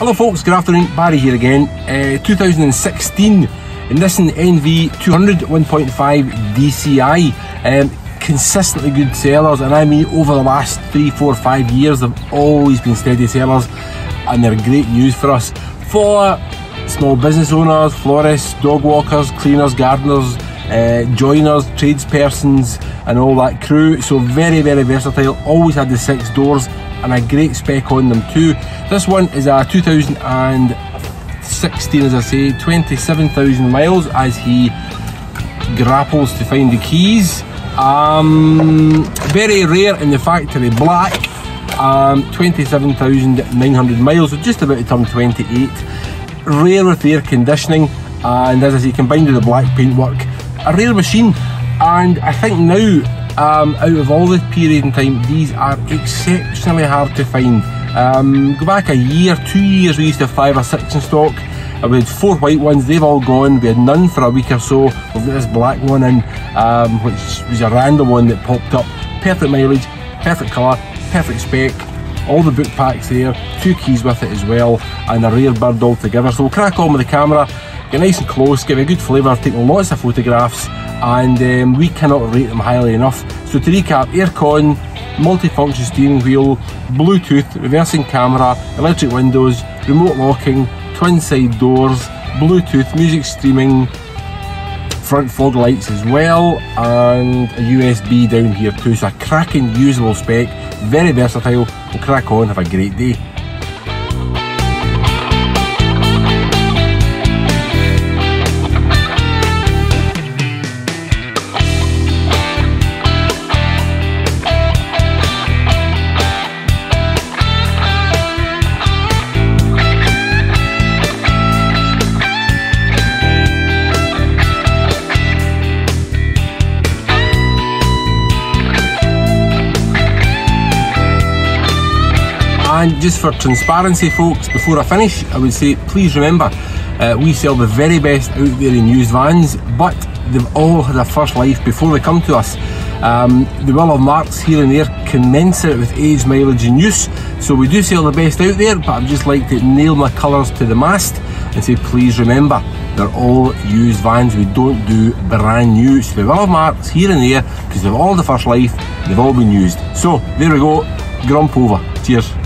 Hello folks, good afternoon, Barry here again. 2016 Nissan NV200 1.5 DCI. Consistently good sellers, and I mean over the last 3, 4, 5 years they've always been steady sellers, and they're great news for us, for small business owners, florists, dog walkers, cleaners, gardeners, joiners, tradespersons and all that crew. So very versatile, always had the 6 doors and a great spec on them too. This one is a 2016, as I say, 27,000 miles as he grapples to find the keys. Very rare in the factory black, 27,900 miles, so just about to turn 28. Rare with the air conditioning, and as I say, combined with the black paintwork, a rare machine. And I think now, out of all the period in time, these are exceptionally hard to find. Go back a year, 2 years, we used to have 5 or 6 in stock. We had 4 white ones, they've all gone. We had none for a week or so. We've got this black one in, which was a random one that popped up. Perfect mileage, perfect colour, perfect spec, all the book packs there, 2 keys with it as well, and a rare bird altogether. So we'll crack on with the camera, get nice and close, give it a good flavour, take lots of photographs, and we cannot rate them highly enough. So to recap, aircon, multifunction steering wheel, Bluetooth, reversing camera, electric windows, remote locking, twin side doors, Bluetooth, music streaming, front fog lights as well, and a USB down here too. So a cracking usable spec, very versatile. We'll crack on, have a great day. And just for transparency folks, before I finish, I would say please remember, we sell the very best out there in used vans, but they've all had a first life before they come to us. They will have marks here and there commensurate with age, mileage and use. So we do sell the best out there, but I'd just like to nail my colours to the mast and say please remember, they're all used vans. We don't do brand new. So they will have marks here and there because they've all had the first life, they've all been used. So there we go, grump over. Cheers.